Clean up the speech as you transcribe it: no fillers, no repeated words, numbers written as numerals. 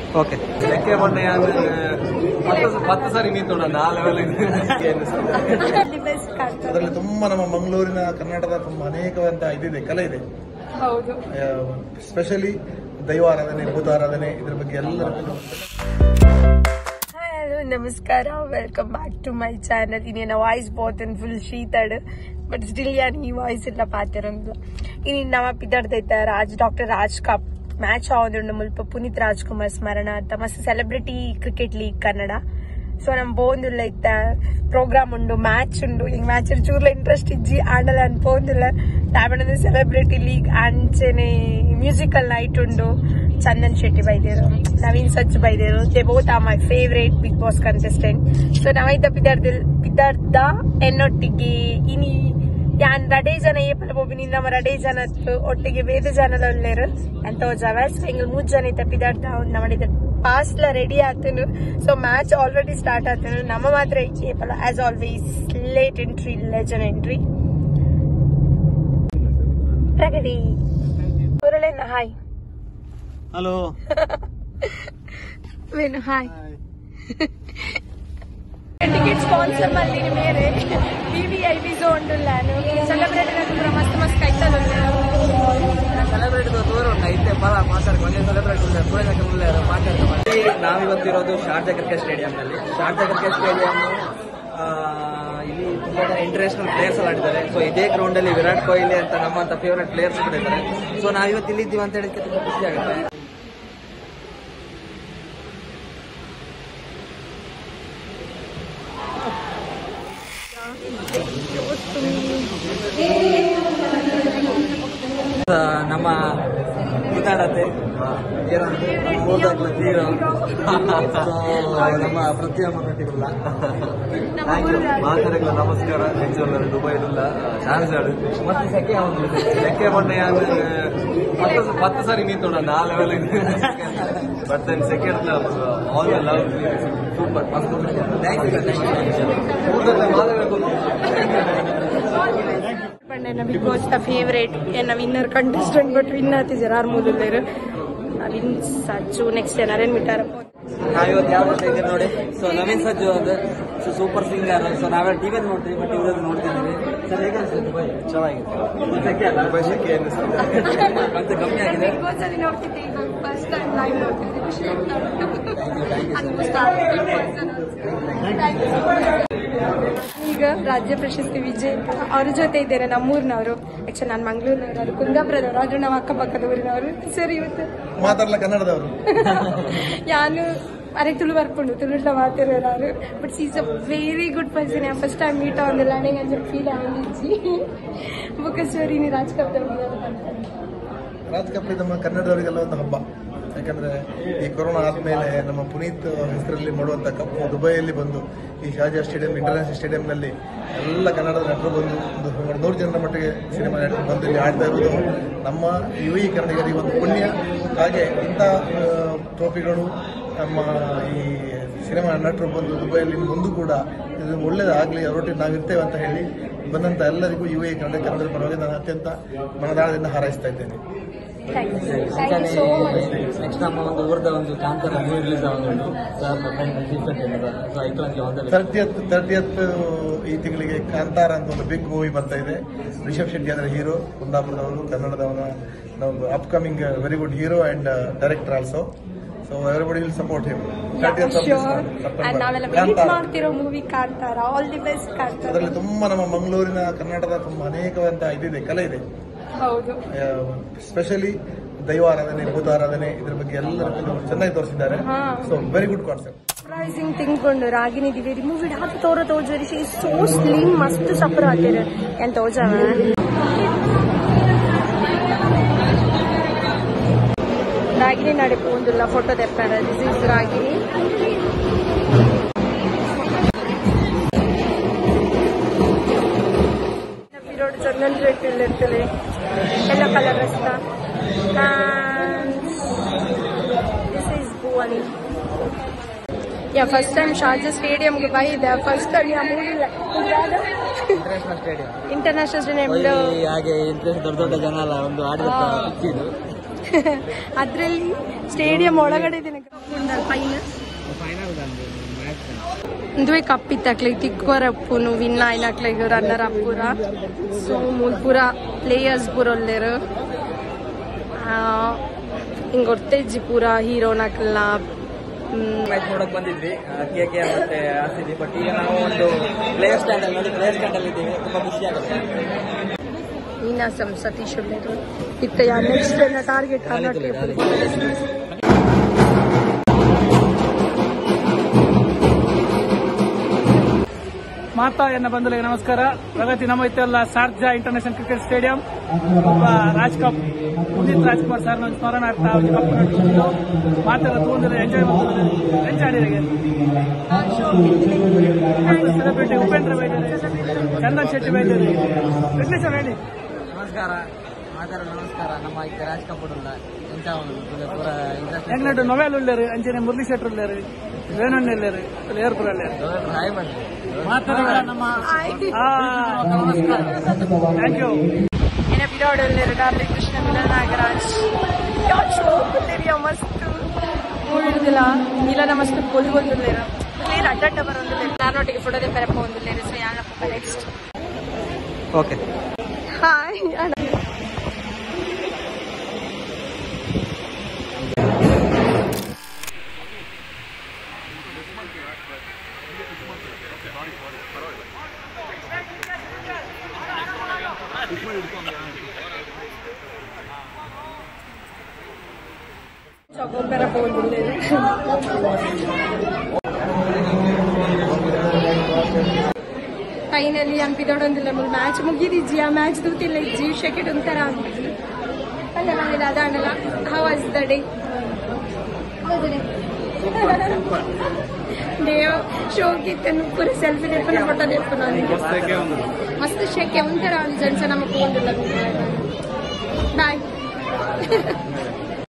Okay ಲೆಕ್ಕ ಮೊನ್ನೆ ಹತ್ತು ಸಾರಿ ಮೀನ್ತೊಂಡ ಆ ಲೆವೆಲ್ ಅದರಲ್ಲಿ ತುಂಬಾ ನಮ್ಮ ಮಂಗಳೂರಿನ ಕರ್ನಾಟಕದ ತುಂಬಾ ಅನೇಕವಾದ ಇದಿದೆ, ಕಲೆ ಇದೆ. ಹೌದು, ಸ್ಪೆಷಲಿ ದೈವಾರಾಧನೆ, ಭೂತಾರಾಧನೆ, ಇದ್ರ ಬಗ್ಗೆ ಎಲ್ಲರೂ. नमस्कार, welcome back to my channel. इन वाइस बहुत फुल शीतड़ बट स्टिल यार ಈ ವಾಯ್ಸ್ ಎಲ್ಲ ಪಾತಿರಂಗಿಲ್ಲ. ಇನ್ನು ನಮ್ಮ ಪಿದರ್ದೈತೆ ಡಾಕ್ಟರ್ ರಾಜ್ ಕಪ್ ಮ್ಯಾಚ್ ಆವೊಂದುಂಡು ಮುಲ್ಪ ಪುನೀತ್ ರಾಜ್ಕುಮಾರ್ ಸ್ಮರಣಾರ್ಥ ಮಸ್ತ್ celebrity cricket league Kannada. So ನಮ್ ಬೋಂದುಲ್ಲ ಇತ್ತ ಪ್ರೋಗ್ರಾಮ್ ಉಂಡು, ಮ್ಯಾಚ್ ಉಂಡು. ಈ ಮ್ಯಾಚ್ ಚೂರ್ಲ ಇಂಟ್ರೆಸ್ಟ್ ಇಜ್ಜಿ ಆಂಡಲ ಅನ್ಪೋಂದಿಲ್ಲ. ದಾವಣದ ಸೆಲೆಬ್ರಿಟಿ ಲೀಗ್ ಅಂಚೆನೆ ಮ್ಯೂಸಿಕಲ್ ನೈಟ್ ಉಂಡು. ಚಂದನ್ ಶೆಟ್ಟಿ ಬೈದೇರು, ನವೀನ್ ಸಚ್ ಬೈದೇರು. They both are my favourite Bigg Boss contestant. So ನಾವೈತ ಪಿದರ್ದ ಎನ್ನೊಟ್ಟಿಗೆ ಇನಿ ಯಾನ್ ರಡೇ ಜನ ಏಪಲ ಬೋಬಿನಿ ನಮ್ಮ ರಡೇ ಜನ ಒಟ್ಟಿಗೆ ಬೇರೆ ಜನಲ ಒಳ್ಳೆರು ಎಂತ ಜವ. ಸೊ ಹಿಂಗ್ 3 ಜನ ಐತ ಪಿದರ್ದ ನಮ್ಮಡಿದ ಪಾಸ್ಲ ರೆಡಿ ಆತನು. ಸೊ ಮ್ಯಾಚ್ ಆಲ್ರೆಡಿ ಸ್ಟಾರ್ಟ್ ಆತನು. ನಮ್ಮ ಮಾತ್ರ ಏಪಲ as always late entry, legend entry. Pragathi ಉರುಳೆನ್ನ hi. Hello Venu hi. Ticket sponsor ಮಲ್ದಿನಿ ಮೇರೆ ವಿವಿಐಪಿ ಝೋನ್ ನಾನು ಸೆಲೆಬ್ರೇಟ್ ಕೂಡ ಮಸ್ತ್ ಮಸ್ತ್ ಕೈತಲ್ಲ ಸೆಲೆಬ್ರೇಟ್ ದೂರ ಐತೆ ಬರ ಮಾತಾಡ್ಕೊಂಡು ಸೆಲೆಬ್ರೇಟ್ ನಾವಿವತ್ತಿರೋದು ಶಾರ್ಜಾ ಕ್ರಿಕೆಟ್ ಸ್ಟೇಡಿಯಂ ನಲ್ಲಿ. ಶಾರ್ಜಾ ಕ್ರಿಕೆಟ್ ಸ್ಟೇಡಿಯಂ ಇಲ್ಲಿ ತುಂಬಾ ಜನ ಇಂಟರ್ನ್ಯಾಷನಲ್ ಪ್ಲೇಯರ್ಸ್ ಎಲ್ಲ ಆಡಿದ್ದಾರೆ. ಸೊ ಇದೇ ಗ್ರೌಂಡ್ ಅಲ್ಲಿ ವಿರಾಟ್ ಕೊಹ್ಲಿ ಅಂತ ನಮ್ಮಂತ ಫೇವರೇಟ್ ಪ್ಲೇಯರ್ಸ್ ಕೂಡ ಇದ್ದಾರೆ. ಸೊ ನಾವಿವತ್ತು ಇಲ್ಲಿದ್ದೀವಿ ಅಂತ ಹೇಳಿದ್ರೆ ತುಂಬಾ ಖುಷಿ ಆಗುತ್ತೆ. ನಮ್ಮ ಮಾತಾಡತ್ತೆ ನಮ್ಮ ಪ್ರತಿಯೊಬ್ಬ ಕಟ್ಟಿಲ್ಲ ಮಾತಾಡಲ್ಲ. ನಮಸ್ಕಾರ, ಹೆಚ್ಚು ದುಬೈಡುಲ್ಲ ಚಾನ್ಸಾಡು ಮತ್ತೆ ಸೆಕೆ ಸೆಕೆ ಮೊನ್ನೆ 10 ಸಾರಿ ಮೀನ್ತೊಂಡ ಆ level but then second all the love super ಮಸ್ತ್. Thank you. ಬಿಗ್ ಬಾಸ್ ದ ಫೇವರೇಟ್ ಎನ್ನ ವಿನ್ನರ್ ಕಂಟೆಸ್ಟೆಂಟ್ ಬಟ್ ವಿನ್ ಆತಿದ್ದಾರೆ ಆರು ಮೂರು ನವೀನ್ ಸಜ್ಜು ನೆಕ್ಸ್ಟ್ ಏನಾರೇನು ಬಿಟ್ಟಾರ. ನಾವಿವತ್ತು ಯಾವ ಇದ್ದೀವಿ ನೋಡಿ. ಸೊ ನವೀನ್ ಸಜ್ಜು ಅದು ಸೂಪರ್ ಸಿಂಗರ್. ಸೊ ನಾವೆಲ್ಲ ಟಿವಿ ನೋಡ್ತೀವಿ ಬಟ್ ಇವ್ರದ್ದು ನೋಡ್ತಿದ್ದೀವಿ. ಸರ್ ಹೇಗೆ ಅನ್ಸುತ್ತೆ ದುಬೈ? ಚೆನ್ನಾಗಿದೆ. ದುಬೈ ಸೆಕೆ ಮತ್ತೆ ಕಮ್ಮಿ ಆಗಿದೆ. ಈಗ ರಾಜ್ಯ ಪ್ರಶಸ್ತಿ ವಿಜಯ್ ಅವ್ರ ಜೊತೆ ಇದ್ದೇನೆ. ನಮ್ಮೂರಿನವರು, ಆಕ್ಚುಲಿ ನಾನು ಮಂಗಳೂರಿನವರು, ಕುಂದಾಪುರದವರು, ಆದ್ರೂ ನಾವು ಅಕ್ಕಪಕ್ಕದ ಊರಿನವರು. ಸರಿ ಇವತ್ತು ಮಾತಾಡಲ್ಲ ಕನ್ನಡದವರು. ಯಾನು ಅರೆ ತುಳು ಬರ್ಕೊಂಡು ತುಳುಡ್ಲ ಮಾತಿರೋರು but is a very good person. First time meet ಆಗೋದಿಲ್ಲ ನನಗೆ ಅಂತ ಫೀಲ್ ಆಗಿದ್ಜಿ. ಬುಕ್ಕೇಶ್ವರಿ ನೀ ರಾಜ್ ಕಪ್ ರಾಜ್ ಕಪ್ ನಮ್ಮ ಕನ್ನಡದವರಿಗೆಲ್ಲ ಒಂದು ಹಬ್ಬ. ಯಾಕಂದ್ರೆ ಈ ಕೊರೋನಾ ಆದ್ಮೇಲೆ ನಮ್ಮ ಪುನೀತ್ ಹೆಸರಲ್ಲಿ ಮಾಡುವಂತ ಕಪ್ ದುಬೈಯಲ್ಲಿ ಬಂದು ಈ ಶಾರ್ಜಾ ಸ್ಟೇಡಿಯಂ, ಇಂಟರ್ನ್ಯಾಷನಲ್ ಸ್ಟೇಡಿಯಂನಲ್ಲಿ ಎಲ್ಲ ಕನ್ನಡದ ನಟರು ಬಂದು ಒಂದು 100 ಜನರ ಮಟ್ಟಿಗೆ ಸಿನಿಮಾ ನಟರು ಬಂದು ಇಲ್ಲಿ ಆಡ್ತಾ ಇರೋದು ನಮ್ಮ ಯುವಿ ಕನ್ನಡಿಗರಿಗೆ ಒಂದು ಪುಣ್ಯ. ಹಾಗೆ ಇಂಥ ಟ್ರೋಫಿಗಳು ನಮ್ಮ ಈ ಸಿನಿಮಾ ನಟರು ಬಂದು ದುಬೈಯಲ್ಲಿ ಮುಂದೂ ಕೂಡ ಇದು ಒಳ್ಳೇದಾಗಲಿ, ಅವರೊಟ್ಟಿಗೆ ನಾವಿರ್ತೇವೆ ಅಂತ ಹೇಳಿ ಬಂದಂತ ಎಲ್ಲರಿಗೂ ಯುವಿ ಕನ್ನಡದ ಪರವಾಗಿ ನಾನು ಅತ್ಯಂತ ಮನದಾಳದಿಂದ ಹಾರೈಸ್ತಾ ಇದ್ದೇನೆ. ನೆಕ್ಸ್ಟ್ ನಮ್ಮ ಒಂದು ಊರದ ಒಂದು ಕಾಂತಾರ ಮೂವಿ ರಿಲೀಸ್ ಆಗೋದು 30th ಈ ತಿಂಗಳಿಗೆ ಕಾಂತಾರ ಅಂತ ಒಂದು ಬಿಗ್ ಮೂವಿ ಬರ್ತಾ ಇದೆ. ರಿಷಬ್ ಶೆಟ್ಟಿ ಅದರ ಹೀರೋ, ಕುಂದಾಪುರದವರು, ಕನ್ನಡದವನ ನಾವು upcoming very good hero and director also. So everybody will support him. 30th ಅದರಲ್ಲಿ ತುಂಬಾ ನಮ್ಮ ಮಂಗಳೂರಿನ ಕರ್ನಾಟಕದ ತುಂಬಾ ಅನೇಕವಾದ ಇದಿದೆ, ಕಲೆ ಇದೆ. ಹೌದು, ಸ್ಪೆಷಲಿ ದೈವಾರಾಧನೆ, ಭೂತಾರಾಧನೆ, ಇದ್ರ ಬಗ್ಗೆ ಎಲ್ಲರೂ ಚೆನ್ನಾಗಿ ತೋರಿಸಿದ್ದಾರೆ. So very good concept. Surprising thing ಕೊಂಡು ರಾಗಿನಿ ದಿವೆ ರಿಮೂವ್ ಇಡ್ ಹಾಕಿ ತೋಜರಿ ಶಿ ಇಸ್ ಸೋ ಸ್ಲಿಮ್ ಮಸ್ತ್ ಸಫರ್ ಆಗ್ತಾರೆ ಅಂತ ತೋಜಾವ. ರಾಗಿನಿ ನಾಳೆ ಪೋಂದಿಲ್ಲ ಫೋಟೋ ತೆಪ್ಪಾರ. This is Ragini. ರೋಡ್ ಚಂದನ್ ರೇಟ್ ಇರ್ತದೆ ಎಲ್ಲ ಕಲರ್ ರಸ್ತ. This is Bhuvani. ಯಾ ಫಸ್ಟ್ ಟೈಮ್ ಶಾರ್ಜಾ ಸ್ಟೇಡಿಯಂಗೆ ಬೈದೆ. ಫಸ್ಟ್ ಟೈಮ್ ಯಾ ಮೂವಿ ಇಂಟರ್ನ್ಯಾಷನಲ್ ಸ್ಟೇಡಿಯಂ ಹಾಗೆ ದೊಡ್ಡ ದೊಡ್ಡ ಜನ ಎಲ್ಲ ಒಂದು ಆಡಿದ ಅದ್ರಲ್ಲಿ ಸ್ಟೇಡಿಯಂ ಒಳಗಡೆ ಫೈನ್ दुई कप तकले तिक्वर अप्पुनु विन आयनक्ले रनर अप पूरा सो मूल पूरा प्लेयर्स पूरा ಹಿಂಗ್ ಗೊತ್ತೇಜಿ ಪೂರಾ ಹೀರೋನಕ್ಲ ಮ್ಯಾಚ್ ನೋಡಕ್ ಬಂದಿದ್ವಿ KKR ಮತ್ತೆ RCB. ಬಟ್ ಈಗ ನಾವು ಒಂದು ಪ್ಲೇಯರ್ ಸ್ಟ್ಯಾಂಡ್ ಅಲ್ಲಿ ನೋಡಿ ಪ್ಲೇಯರ್ ಸ್ಟ್ಯಾಂಡ್ ಅಲ್ಲಿ ಇದ್ದೀವಿ. ತುಂಬಾ ಖುಷಿ ಆಗುತ್ತೆ. ನೀನಾಸಂ ಸತೀಶ್ ಉಳ್ಳೇರು ಇತ್ತ ನೆಕ್ಸ್ಟ್ ಟಾರ್ಗೆಟ್ ಮಾತಾ ಎನ್ನ ಬಂಧುಗಳಿಗೆ ನಮಸ್ಕಾರ. ಪ್ರಗತಿ ನಮ್ಮ ಇತ್ತೆಲ್ಲ ಶಾರ್ಜಾ ಇಂಟರ್ನ್ಯಾಷನಲ್ ಕ್ರಿಕೆಟ್ ಸ್ಟೇಡಿಯಂ ಒಬ್ಬ ರಾಜ್ ಕಪ್ ಪುನೀತ್ ರಾಜ್ಕುಮಾರ್ ಸರ್ ಸ್ಮರಣಾರ್ಥ ಕಪ್ ನಡ್ಕೊಂಡು ಮಾತಾಡ ತಗೊಂಡಿರೋ ಎಂಜಾಯ್ ಎಂಜಾಡಿರಿಗೆ ಸೆಲೆಬ್ರಿಟಿ ಉಪೇಂದ್ರ ವೈದ್ಯರು, ಚಂದನ್ ಶೆಟ್ಟಿ ವೈದ್ಯರು, ವಿಘ್ನೇಶ್ವರ ಹೇಳಿ ನಮಸ್ಕಾರ. ಮಾತಾಡ ನಮಸ್ಕಾರ. ನಮ್ಮ ಈಗ ರಾಜ್ ಕಪ್ ಎಂಗ್ಲೆಂಡ್ ನೊವೆಲ್ ಉಳ್ಳೇರು, ಅಂಜನೆ ಮುರಳಿ ಶೆಟ್ರು ಉಳ್ಳೇರು, ವೇಣಣ್ಣ ಉಳ್ಳೇರು, ಏರ್ಪುರ ಉಳ್ಳೇರು. Thank you. ಕೃಷ್ಣ ನಾಗರಾಜ್ ಮಸ್ತ್ ನೋಡಿದಿಲ್ಲ ನೀಲ ಮಸ್ತ್ ಕೊಲಿಗೊಂದಿಲ್ಲೇರು ಪ್ಲೇಯರ್ ಅಡ್ಡಡ್ಡ ಬರೋದಿಲ್ಲ ನಾನೊಟ್ಟಿಗೆ ಫೋಟೋ ತೆಪ್ಪರಪ್ಪ ಒಂದಿಲ್ಲೇರು. ಸೊ ಯಾರಪ್ಪ ನೆಕ್ಸ್ಟ್ ಓಕೆ ಹಾಯ್ ಚೊಕೊಬ್ಬರ ಹೋಗಿದ್ದೇನೆ. ಫೈನಲಿ ಹಂಪಿದೊಡೊಂದಿಲ್ಲ ಮ್ಯಾಚ್ ಮುಗಿದಿಜ್ಜಿ. ಆ ಮ್ಯಾಚ್ ದೂತಿಲ್ಲ ಇಜ್ಜಿ ಶೆಕೆಟ್ ಒಂಥರ ಆಗ್ಬಿಟ್ಟು ಅಲ್ಲ ನಾವೆಲ್ಲ ಅದಾಂಡಲ್ಲ. How was the day? ಶೋಕಿತ್ತನ್ನು ಪೂರ ಸೆಲ್ಫಿ ತೆಪ್ಪನ ಫೋಟೋ ತೆಪ್ಪನ ಮಸ್ತ್ ಶೆಕೆ ಒಂಥರ ಜನ್ಸ ನಮಗೆ ಹೋಗಿಲ್ಲ. ಬಾಯ್.